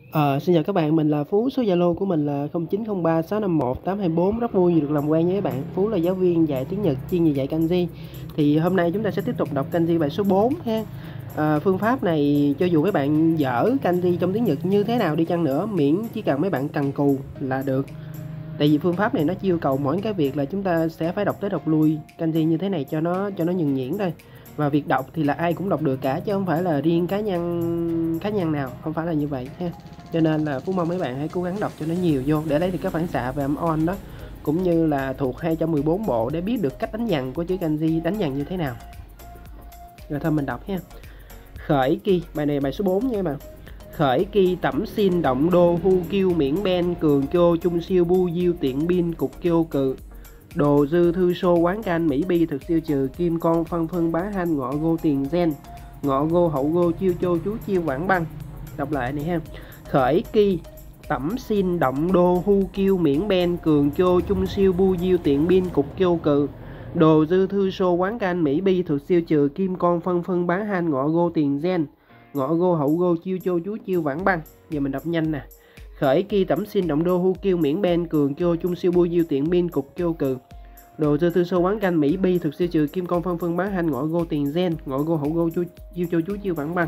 Xin chào các bạn, mình là Phú, số Zalo của mình là 0903 651 824. Rất vui được làm quen với các bạn. Phú là giáo viên dạy tiếng Nhật chuyên về dạy kanji. Thì hôm nay chúng ta sẽ tiếp tục đọc kanji bài số 4 ha. Phương pháp này cho dù các bạn dở kanji trong tiếng Nhật như thế nào đi chăng nữa, miễn chỉ cần mấy bạn cần cù là được. Tại vì phương pháp này nó chỉ yêu cầu mỗi cái việc là chúng ta sẽ phải đọc tới đọc lui kanji như thế này cho nó nhuần nhuyễn thôi. Và việc đọc thì là ai cũng đọc được cả, chứ không phải là riêng cá nhân nào, không phải là như vậy ha. Cho nên là Phú mong mấy bạn hãy cố gắng đọc cho nó nhiều vô để lấy được các phản xạ về âm on đó, cũng như là thuộc 214 bộ để biết được cách đánh dần của chữ kanji, đánh dần như thế nào. Rồi thôi mình đọc ha. Khởi kỳ, bài này bài số 4 nha các bạn. Khởi kỳ tẩm xin động đô hu kiêu miễn ben cường kyo chung siêu bu diêu tiện bin cục kyo cự đồ dư thư sô quán can mỹ bi thực siêu trừ kim con phân phân bá hanh ngọ gô tiền gen ngọ gô hậu gô chiêu chô chú chiêu quảng băng. Đọc lại này ha. Khởi kỳ tẩm xin động đô hu kiêu miễn ben cường kyo chung siêu bu diêu tiện bin cục kyo cự đồ dư thư sô quán can mỹ bi thực siêu trừ kim con phân phân bá hanh ngọ gô tiền gen ngọ gô hậu gô chiêu chô chú chiêu vãng băng. Giờ mình đọc nhanh nè. Khởi kỳ tẩm xin động đô hu kiêu miễn ben cường kyo chung siêu bu diêu tiện bin cục kyo cừ đồ dư thư sô quán canh mỹ bi thực siêu trừ kim con phân phân bá hanh ngọ gô tiền gen ngọ gô hậu gô chiêu chô chú chiêu vãng băng.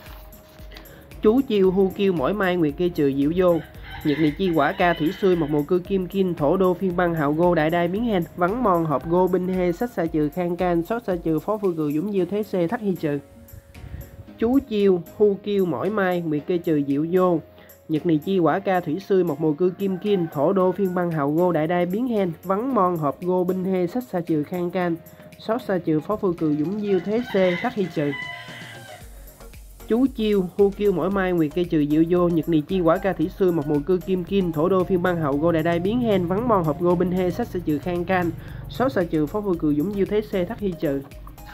Chú chiêu hu kiêu mỏi mai nguyệt kê trừ diệu vô nhiệt nị chi quả ca thủy xuôi một mồ cư kim kim thổ đô phiên băng hào gô đại đai biến hen vắng mòn hộp gô binh hê sách xa trừ khang can sót xa trừ phó phương cừ dũng diêu thế xê thắt hy trừ. Chú chiêu hu kiêu mỏi mai nguyệt kê trừ diệu vô nhiệt nị chi quả ca thủy xuôi một mồ cư kim kim thổ đô phiên băng hào gô đại đai biến hen vắng mòn hộp gô binh hê sách xa trừ khang can sót xa trừ phó phương cừ dũng diêu thế xê thắt hy trừ. Chú chiêu hu kiêu mỏi mai nguyệt cây trừ diệu vô nhật nì chi quả ca thủy sư một mùa cư kim kim thổ đô phiên băng hậu gô đại đai biến hen vắng mòn hộp gô binh hê sách sa trừ khang can sót sa trừ phó phương cừ dũng diêu thế xê thắt hy trừ.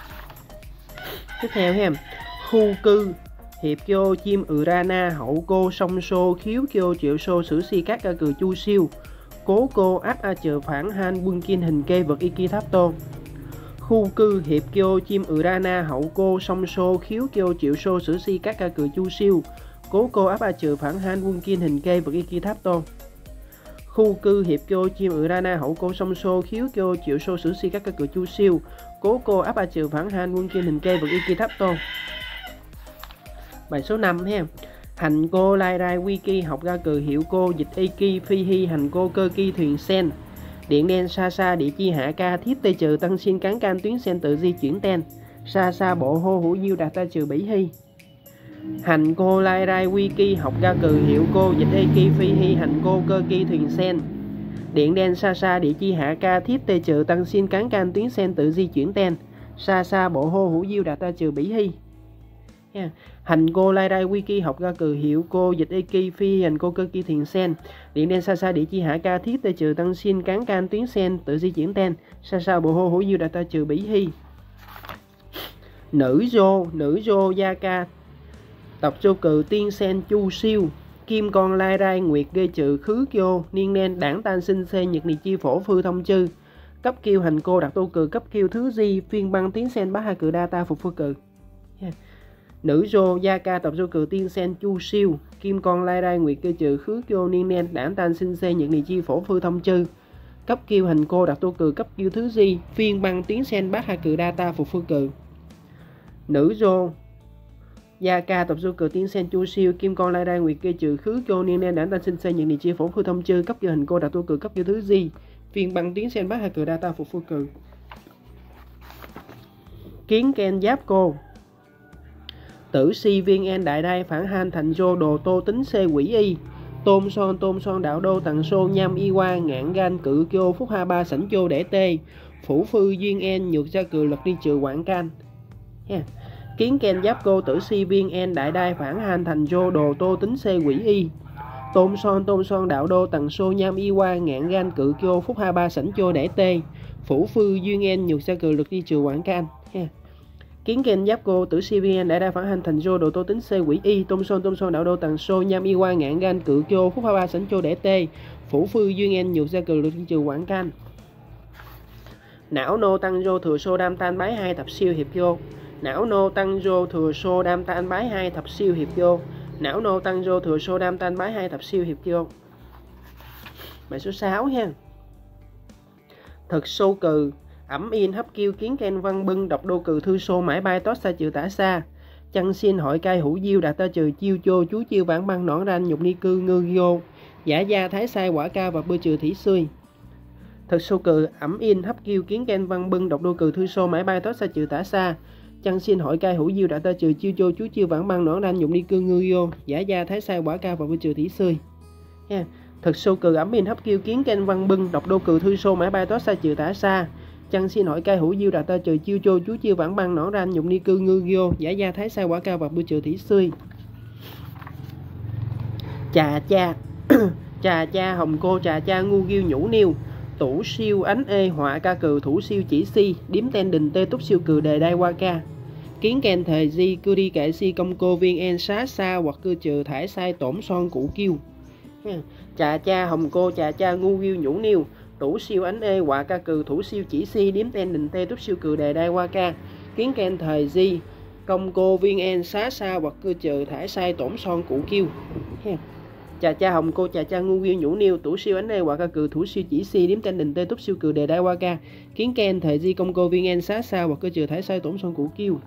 Tiếp theo ha. Khu cư hiệp kyo chim rana hậu cô song sô khiếu kyo triệu sô sử si các ca cừ chu siêu cố cô át a trừ phản han quân kiên hình kê vật iki tháp tô. Khu cư hiệp kyo chim rana hậu cô song sô khiếu kyo triệu sô sử si các ca cừ chu siêu cố cô áp a trừ phản han quân kiên hình kê vật iki tháp tô. Khu cư hiệp kyo chim rana hậu cô song sô khiếu kyo triệu sô sử si các ca cừ chu siêu cố cô áp a trừ phản han quân kiên hình kê vật iki tháp tô. Bài số 5 ha. Hành cô lai rai wiki học ra cừ hiệu cô dịch iki phi hi hành cô cơ ki thuyền sen điện đen sa sa địa chi hạ ca thiết tê trừ tăng xin cán can tuyến sen tự di chuyển ten sa sa bộ hô hữu diêu đạt ta trừ bỉ hy. Hành cô lai rai wiki học ra cừ hiệu cô dịch iki phi hi hành cô cơ ki thuyền sen điện đen sa sa địa chi hạ ca thiết tê trừ tăng xin cán can tuyến sen tự di chuyển ten sa sa bộ hô hữu diêu đạt ta trừ bỉ hy. Hành cô lai rai wiki học ra cừ hiệu cô dịch iki phi hành cô cơ ki thiền sen điện đen sa sa địa chi hạ ca thiết tê trừ tăng xin cán can tuyến sen tự di chuyển ten sa sa bộ hô hữu diêu đạt ta trừ bỉ hy. Nữ dô gia ca tập dô cừ tiên sen chu siêu kim con lai rai nguyệt gây trừ khứ kyo niên nen đảng tan sinh xê nhật nì chi phổ phư thông chư cấp kiêu hành cô đặt tô cừ cấp kiêu thứ di phiên băng tiến sen bá hai cừ đa ta phục phư cừ. Nữ dô gia ca tập dô cừ tiên sen chu siêu kim con lai rai nguyệt kê trừ khứ kyo niên nen đảng tan sinh xê nhật nì chi phổ phư thông chư cấp kiêu hành cô đặt tô cừ cấp kiêu thứ di phiên băng tiến sen bát hai cừ đa ta phục phư cừ. Nữ dô gia ca tập dô cừ tiên sen chu siêu kim con lai rai nguyệt kê trừ khứ kyo niên nen đảng tan sinh xê nhật nì chi phổ phư thông chư cấp kiêu hành cô đặt tô cừ cấp kiêu thứ di phiên băng tiến sen bát hai cừ đa ta phục phư cừ. Kiến ken giáp cô tử si viên en đại đai phản han thành dô đồ tô tính xê quỷ y tôm son đạo đô tặng xô nham y qua ngạn gan cự kyo phúc ha ba sảnh chô để tê phủ phư duyên en nhược ra cừ lật đi trừ quảng can. Kiến ken giáp cô tử si viên en đại đai phản han thành dô đồ tô tính xê quỷ y tôm son đạo đô tặng xô nham y qua ngạn gan cự kyo phúc ha ba sảnh chô để tê phủ phư duyên en nhược ra cừ lật đi trừ quảng can. Kiến ken giáp cô tử CVN đã đa phản hành thành dô đồ tô tính C quỷ y tôm son đạo đô tàng xô nham y qua ngạn gan cự kyo phúc ha ba sảnh chô đẻ tê phủ phư duyên en nhược ra cừ lực trừ quảng can. Não nô tăng dô thừa xô đam tan bái 2 thập siêu hiệp kyo não nô tăng dô thừa xô đam tan bái 2 thập siêu hiệp kyo não nô tăng rô thừa xô đam tan bái 2 thập siêu hiệp kiêu. Bài số 6 ha. Thực xô cừ ẩm yên hấp kiêu kiến ken văn bưng độc đô cừ thư xô mãi bay tót xa trừ tả xa. Chăng xin hội cai hữu diêu đạt tơ trừ chiêu chô chú chiêu vãng băng nõn ranh nhục ni cư ngư vô. Giả gia thái sai quả ca và bưa trừ thủy xuôi. Thực xô cừ ẩm yên hấp kiêu kiến ken văn bưng độc đô cừ thư xô mãi bay tót xa trừ tả xa. Chăng xin hội cai hữu diêu đạt tơ trừ chiêu chô chú chiêu vãng băng nõn ranh nhục ni cư ngư vô. Giả gia thái sai quả ca và bưa trừ thủy xuôi. Ha. Thực xô cừ ẩm yên hấp kiêu kiến ken văn bưng độc đô cừ thư xô mãi bay tót xa trừ tả xa. Chăng xin hội cai hữu diêu đạt tơ trừ chiêu chô chú chiêu vãng băng nõn ranh nhục ni cư ngư vô. Giả gia thái sai quả ca và bưa trừ thủy xuôi. Chà cha chà cha hồng cô chà cha ngu ghiêu nhũ niêu tủ siêu ánh ê họa ca cừ thủ siêu chỉ si điếm ten đình tê túc siêu cừ đề đai qua ca kiến ken thời di cư đi kệ si công cô viên en xá xa hoặc cư trừ thải sai tổn son cụ kiêu. Chà cha hồng cô chà cha ngu ghiêu nhũ niêu tủ siêu ánh ê họa ca cừ thủ siêu chỉ si điếm ten đình tê túc siêu cừ đề đai qua ca kiến ken thời di công cô viên en xá xa hoặc cư trừ thải sai tổn son cụ kiêu. Chà cha hồng cô chà cha ngu ghiêu nhũ niêu tủ siêu ánh ê quả ca cừ thủ siêu chỉ si điếm ten đình tê túc siêu cừ đề đai qua ca kiến ken thời di công cô viên en xá xa hoặc cơ trừ thái sai tổn son cụ kiêu.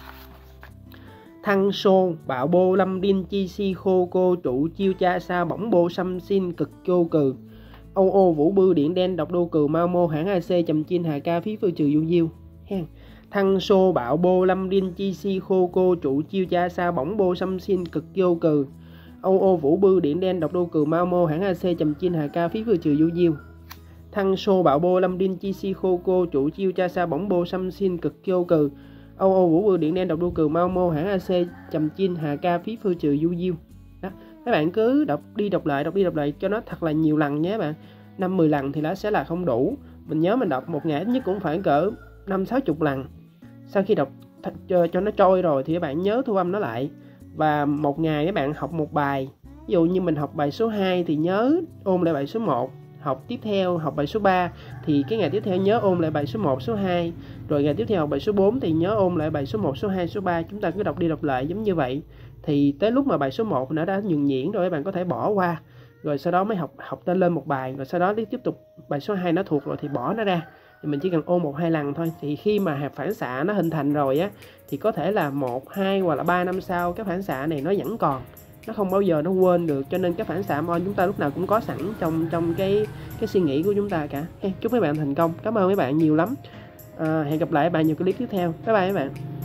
Thăng xô bạo bô lâm đinh chi si khô cô trụ chiêu cha sa bỏng bô xăm xin cực cô cừ âu ô vũ bư điện đen độc đô cừ mau mô hãng AC chầm chin hà ca phí phư trừ du diêu. Thăng xô bạo bô lâm đinh chi si khô cô trụ chiêu cha sa bỏng bô xăm xin cực vô cừ âu ô vũ bư điện đen độc đô cừ mau mô hãng AC chầm chin hà ca phí vừa trừ du diêu. Thăng xô bạo bô lâm đinh chi si khô cô chủ chiêu cha sa bỏng bô xăm xin cực vô cừ âu ô vũ bư điện đen độc đô cừ mau mô hãng AC chầm chin hà ca phí vừa trừ du diêu. Đó, các bạn cứ đọc đi đọc lại cho nó thật là nhiều lần nhé bạn. 5-10 lần thì nó sẽ là không đủ. Mình nhớ mình đọc một ngày ít nhất cũng phải cỡ 50-60 lần. Sau khi đọc cho nó trôi rồi thì các bạn nhớ thu âm nó lại. Và một ngày các bạn học một bài. Ví dụ như mình học bài số 2 thì nhớ ôn lại bài số 1. Học tiếp theo học bài số 3 thì cái ngày tiếp theo nhớ ôn lại bài số 1, số 2. Rồi ngày tiếp theo học bài số 4 thì nhớ ôn lại bài số 1, số 2, số 3. Chúng ta cứ đọc đi đọc lại giống như vậy. Thì tới lúc mà bài số 1 nó đã nhuần nhuyễn rồi các bạn có thể bỏ qua. Rồi sau đó mới học tên lên một bài. Rồi sau đó tiếp tục bài số 2 nó thuộc rồi thì bỏ nó ra. Thì mình chỉ cần ôn 1-2 lần thôi. Thì khi mà hạt phản xạ nó hình thành rồi á thì có thể là 1, 2 hoặc là 3 năm sau cái phản xạ này nó vẫn còn, nó không bao giờ nó quên được. Cho nên cái phản xạ môn chúng ta lúc nào cũng có sẵn trong cái suy nghĩ của chúng ta cả. Chúc mấy bạn thành công. Cảm ơn mấy bạn nhiều lắm. Hẹn gặp lại các bạn nhiều clip tiếp theo. Bye bye các bạn.